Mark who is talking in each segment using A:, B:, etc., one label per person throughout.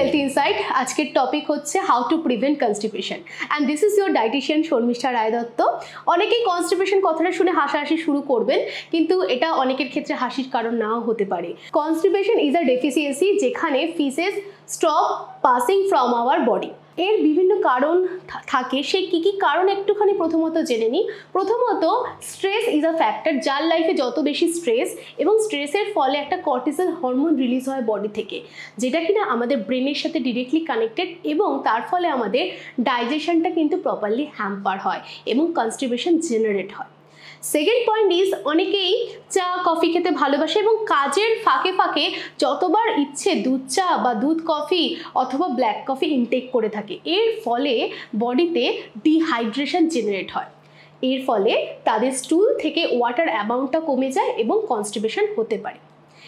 A: Health insight. আজকের topic হচ্ছে how to prevent constipation and this is your dietitian Sharmistha Roy Dutta. অনেকেই constipation কথাটা শুনে হাসাহাসি শুরু করবেন, কিন্তু এটা অনেকের ক্ষেত্রে হাসির কারণ নাও হতে পারে। কনস্টিপেশন ইজ আ ডেফিসিয়েন্সি যেখানে faeces stop passing from our body. এর বিভিন্ন কারণ থাকে, সে কী কী কারণ একটুখানি প্রথমত জেনে নিই। প্রথমত, স্ট্রেস ইজ আ ফ্যাক্টর। যার লাইফে যত বেশি স্ট্রেস এবং স্ট্রেসের ফলে একটা কর্টিসল হরমোন রিলিজ হয় বডি থেকে, যেটা কিনা আমাদের ব্রেনের সাথে ডিরেক্টলি কানেক্টেড এবং তার ফলে আমাদের ডাইজেশনটা কিন্তু প্রপারলি হ্যাম্পার হয় এবং কনস্টিপেশন জেনারেট হয়। সেকেন্ড পয়েন্ট ইজ, অনেকেই চা কফি খেতে ভালোবাসে এবং কাজের ফাঁকে ফাঁকে যতবার ইচ্ছে দুধ চা বা দুধ কফি অথবা ব্ল্যাক কফি ইনটেক করে থাকে। এর ফলে বডিতে ডিহাইড্রেশন জেনারেট হয়। এর ফলে তাদের স্টুল থেকে ওয়াটার অ্যামাউন্টটা কমে যায় এবং কনস্টিপেশন হতে পারে।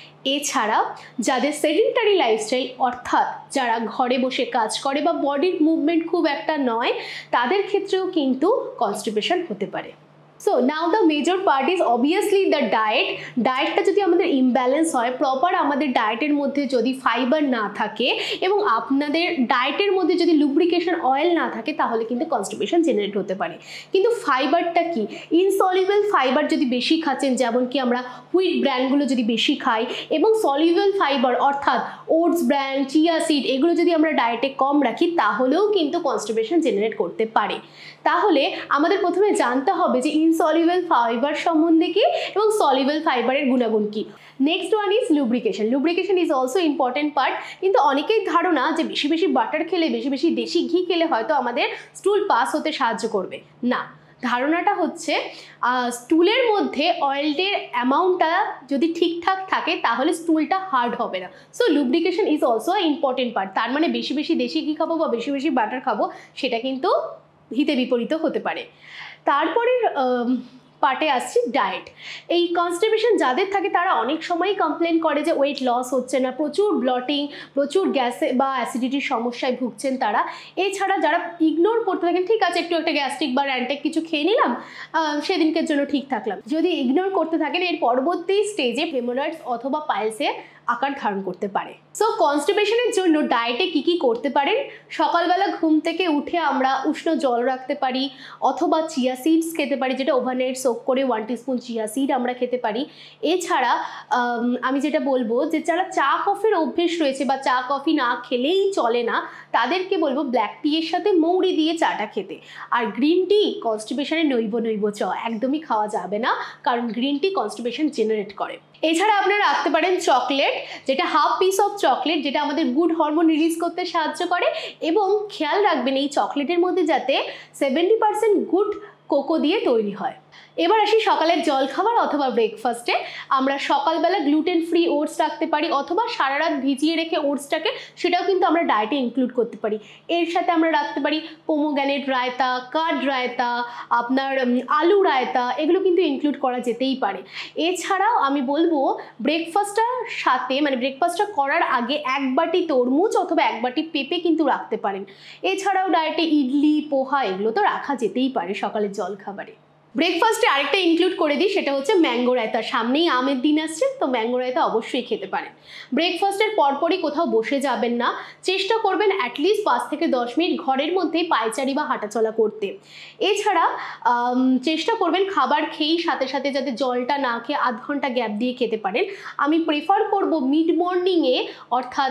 A: এছাড়া যাদের সেডেন্টারি লাইফস্টাইল, অর্থাৎ যারা ঘরে বসে কাজ করে বা বডির মুভমেন্ট খুব একটা নয়, তাদের ক্ষেত্রেও কিন্তু কনস্টিপেশন হতে পারে। So now the major part is obviously the diet. ডায়েটটা যদি আমাদের ইমব্যালেন্স হয়, প্রপার আমাদের ডায়েটের মধ্যে যদি ফাইবার না থাকে এবং আপনাদের ডায়েটের মধ্যে যদি লুব্রিকেশন অয়েল না থাকে, তাহলে কিন্তু কনস্টিপেশন জেনারেট হতে পারে। কিন্তু ফাইবারটা কি? ইনসলিউবল ফাইবার যদি বেশি খাচ্ছেন, যেমন কি আমরা হুইট ব্র্যান্ডগুলো যদি বেশি খাই, এবং সলিউবল ফাইবার অর্থাৎ ওটস ব্র্যান্ড, চিয়া সিড, এগুলো যদি আমরা ডায়েটে কম রাখি, তাহলেও কিন্তু কনস্টিপেশন জেনারেট করতে পারে। তাহলে আমাদের প্রথমে জানতে হবে যে ইনসলিউবল ফাইবার সম্বন্ধে কি এবং সলিউবল ফাইবারের গুণাগুণ কি। Next one is lubrication. Lubrication is also important part. কিন্তু অনেকেই ধারণা যে বেশি বেশি বাটার খেলে, বেশি বেশি দেশি ঘি খেলে হয়তো আমাদের স্টুল পাস হতে সাহায্য করবে। না, ধারণাটা হচ্ছে স্টুলের মধ্যে অয়েলের অ্যামাউন্টটা যদি ঠিকঠাক থাকে তাহলে স্টুলটা হার্ড হবে না। So lubrication is also important part. তার মানে বেশি বেশি দেশি ঘি খাবো বা বেশি বেশি বাটার খাবো, সেটা কিন্তু হিতে বিপরীত হতে পারে। তারপরের পার্টে আসছি ডায়েট। এই কনস্টিপেশন যাদের থাকে তারা অনেক সময়ই কমপ্লেন করে যে ওয়েট লস হচ্ছে না, প্রচুর ব্লটিং, প্রচুর গ্যাসে বা অ্যাসিডিটির সমস্যায় ভুগছেন তারা। এছাড়া যারা ইগনোর করতে থাকেন, ঠিক আছে একটু একটা গ্যাস্ট্রিক বা র্যান্টেক কিছু খেয়ে নিলাম, সেদিনকের জন্য ঠিক থাকলাম, যদি ইগনোর করতে থাকেন এর পরবর্তী স্টেজে হেমোরয়েডস অথবা পাইলসে আকার ধারণ করতে পারে। সো কনস্টিপেশনের জন্য ডায়েটে কি কি করতে পারেন? সকালবেলা ঘুম থেকে উঠে আমরা উষ্ণ জল রাখতে পারি অথবা চিয়া সিডস খেতে পারি, যেটা ওভারনাইট সোক করে 1 টিস্পুন চিয়া সিড আমরা খেতে পারি। এছাড়া আমি যেটা বলবো যে যারা চা কফির অভ্যেস রয়েছে বা চা কফি না খেলেই চলে না, তাদেরকে বলবো ব্ল্যাক টি এর সাথে মৌরি দিয়ে চাটা খেতে। আর গ্রিন টি কনস্টিপেশনে নৈব চ একদমই খাওয়া যাবে না, কারণ গ্রিন টি কনস্টিপেশন জেনারেট করে। এছাড়া আপনারা রাখতে পারেন চকলেট, যেটা হাফ পিস অফ চকলেট, যেটা আমাদের গুড হরমোন রিলিজ করতে সাহায্য করে। এবং খেয়াল রাখবেন এই চকলেটের মধ্যে যাতে 70% গুড কোকো দিয়ে তৈরি হয়। এবার আসি সকালের জলখাবার অথবা ব্রেকফাস্টে। আমরা সকালবেলা গ্লুটেন ফ্রি ওটস রাখতে পারি অথবা সারা রাত ভিজিয়ে রেখে ওটসটাকে, সেটাও কিন্তু আমরা ডায়েটে ইনক্লুড করতে পারি। এর সাথে আমরা রাখতে পারি পোমোগ্রানেট রায়তা, কার্ড রায়তা, আপনার আলু রায়তা, এগুলো কিন্তু ইনক্লুড করা যেতেই পারে। এছাড়াও আমি বলবো ব্রেকফাস্টটার সাথে, মানে ব্রেকফাস্টটা করার আগে 1 বাটি তরমুজ অথবা 1 বাটি পেঁপে কিন্তু রাখতে পারেন। এছাড়াও ডায়েটে ইডলি, পোহা, এগুলো তো রাখা যেতেই পারে সকালের জলখাবারে। ব্রেকফাস্টে আরেকটা ইনক্লুড করে দিই, সেটা হচ্ছে ম্যাঙ্গো রায়তা। সামনেই আমের দিন আসছে, তো ম্যাঙ্গো রায়তা অবশ্যই খেতে পারেন। ব্রেকফাস্টের পরপরই কোথাও বসে যাবেন না, চেষ্টা করবেন অ্যাটলিস্ট 5 থেকে 10 মিনিট ঘরের মধ্যেই পায়চারি বা হাঁটাচলা করতে। এছাড়া চেষ্টা করবেন খাবার খেয়েই সাথে সাথে যাতে জলটা না খেয়ে আধ ঘন্টা গ্যাপ দিয়ে খেতে পারেন। আমি প্রেফার করব মিড মর্নিংয়ে, অর্থাৎ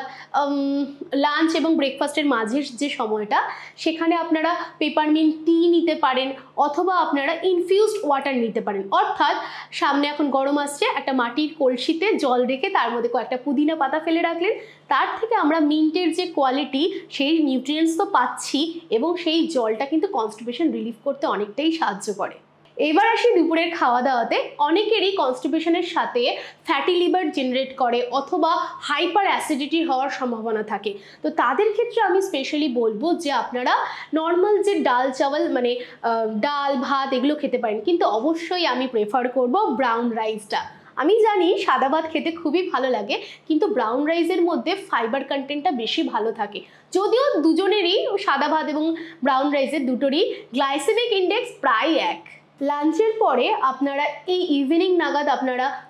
A: লাঞ্চ এবং ব্রেকফাস্টের মাঝের যে সময়টা, সেখানে আপনারা পেপারমিন্ট টি নিতে পারেন অথবা আপনারা ইনফিউজড ওয়াটার নিতে পারেন। অর্থাৎ সামনে এখন গরম আসছে, একটা মাটির কলসিতে জল রেখে তার মধ্যে কয়েকটা পুদিনা পাতা ফেলে রাখলেন, তার থেকে আমরা মিন্টের যে কোয়ালিটি, সেই নিউট্রিয়েন্টস তো পাচ্ছি এবং সেই জলটা কিন্তু কনস্টিপেশন রিলিফ করতে অনেকটাই সাহায্য করে। এবার আসি দুপুরের খাওয়া দাওয়াতে। অনেকেরই কনস্টিপেশনের সাথে ফ্যাটি লিভার জেনারেট করে অথবা হাইপার অ্যাসিডিটি হওয়ার সম্ভাবনা থাকে। তো তাদের ক্ষেত্রে আমি স্পেশালি বলবো যে আপনারা নর্মাল যে ডাল চাওয়াল, মানে ডাল ভাত, এগুলো খেতে পারেন, কিন্তু অবশ্যই আমি প্রেফার করব ব্রাউন রাইসটা। আমি জানি সাদা ভাত খেতে খুবই ভালো লাগে, কিন্তু ব্রাউন রাইসের মধ্যে ফাইবার কন্টেন্টটা বেশি ভালো থাকে। যদিও দুজনেরই, সাদা ভাত এবং ব্রাউন রাইসের দুটোরই গ্লাইসেমিক ইন্ডেক্স প্রায় এক। লাঞ্চের পরে আপনারা এই ইভিনিং নাগাদ আপনারা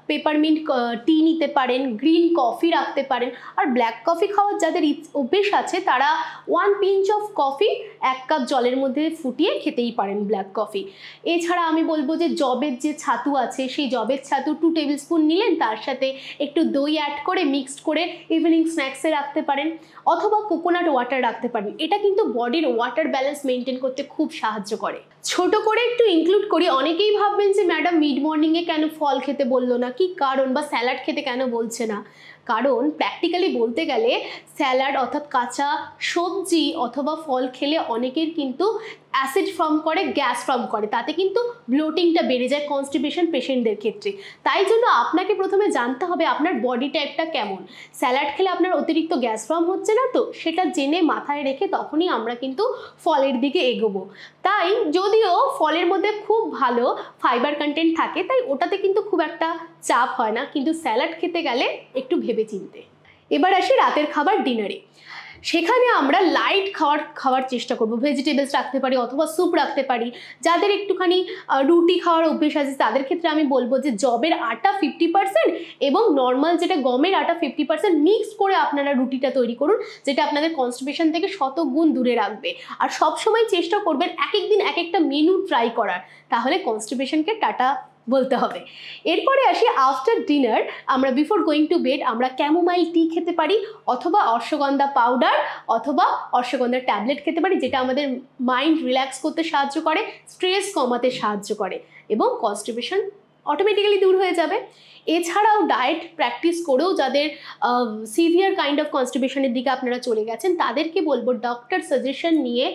A: পেপারমিন্ট টি নিতে পারেন, গ্রিন কফি রাখতে পারেন। আর ব্ল্যাক কফি খাওয়ার যাদের অভ্যেস আছে তারা 1 পিঞ্চ অফ কফি 1 কাপ জলের মধ্যে ফুটিয়ে খেতেই পারেন ব্ল্যাক কফি। এছাড়া আমি বলবো যে জবের যে ছাতু আছে সেই জবের ছাতু 2 টেবিল স্পুন নিলেন, তার সাথে একটু দই অ্যাড করে মিক্সড করে ইভিনিং স্ন্যাক্সে রাখতে পারেন, অথবা কোকোনাট ওয়াটার রাখতে পারেন। এটা কিন্তু বডির ওয়াটার ব্যালেন্স মেনটেন করতে খুব সাহায্য করে। ছোট করে একটু ইনক্লুড করি, অনেকেই ভাববেন যে ম্যাডাম মিড মর্নিংয়ে কেন ফল খেতে বললো না, কি কারণ, বা স্যালাড খেতে কেন বলছে না। কারণ প্র্যাকটিক্যালি বলতে গেলে স্যালাড অর্থাৎ কাঁচা সবজি অথবা ফল খেলে অনেকের কিন্তু অ্যাসিড ফর্ম করে, গ্যাস ফর্ম করে, তাতে কিন্তু ব্লোটিংটা বেড়ে যায় কনস্টিপেশন পেশেন্টদের ক্ষেত্রে। তাই জন্য আপনাকে প্রথমে জানতে হবে আপনার বডি টাইপটা কেমন। স্যালাড খেলে আপনার অতিরিক্ত গ্যাস ফর্ম হচ্ছে না তো, সেটা জেনে মাথায় রেখে তখনই আমরা কিন্তু ফলের দিকে এগোবো। তাই যদিও ফলের মধ্যে খুব ভালো ফাইবার কন্টেন্ট থাকে, তাই ওটাতে কিন্তু খুব একটা চাপ হয় না, কিন্তু স্যালাড খেতে গেলে একটু ভেবে চিনতে। এবার আসি রাতের খাবার ডিনারে। সেখানে আমরা লাইট খাওয়ার চেষ্টা করব। ভেজিটেবলস রাখতে পারি অথবা স্যুপ রাখতে পারি। যাদের একটুখানি রুটি খাওয়ার অভ্যেস আছে তাদের ক্ষেত্রে আমি বলবো যে জবের আটা 50% এবং নর্মাল যেটা গমের আটা 50% মিক্স করে আপনারা রুটিটা তৈরি করুন, যেটা আপনাদের কনস্টিপেশন থেকে শতগুণ দূরে রাখবে। আর সবসময় চেষ্টা করবেন এক এক দিন এক একটা মেনু ট্রাই করার, তাহলে কনস্টিপেশনকে টাটা বলতে হবে। এরপরে আসি আফটার ডিনার, আমরা বিফোর গোয়িং টু বেড আমরা ক্যামোমাইল টি খেতে পারি, অথবা অশ্বগন্ধা পাউডার অথবা অশ্বগন্ধার ট্যাবলেট খেতে পারি, যেটা আমাদের মাইন্ড রিল্যাক্স করতে সাহায্য করে, স্ট্রেস কমাতে সাহায্য করে এবং কনস্টিপেশন অটোমেটিক্যালি দূর হয়ে যাবে। এছাড়াও ডায়েট প্র্যাকটিস করেও যাদের সিভিয়ার কাইন্ড অফ কনস্টিপেশনের দিকে আপনারা চলে গেছেন তাদেরকে বলবো ডক্টর সাজেশন নিয়ে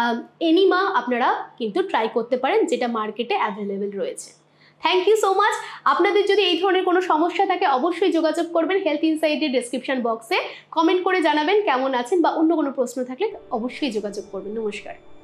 A: এনিমা আপনারা কিন্তু ট্রাই করতে পারেন, যেটা মার্কেটে অ্যাভেলেবেল রয়েছে। Thank you so much. আপনাদের যদি এই ধরনের কোনো সমস্যা থাকে অবশ্যই যোগাযোগ করবেন হেলথ ইনসাইটের ডেসক্রিপশন বক্সে, কমেন্ট করে জানাবেন কেমন আছেন, বা অন্য কোনো প্রশ্ন থাকলে অবশ্যই যোগাযোগ করবেন। নমস্কার।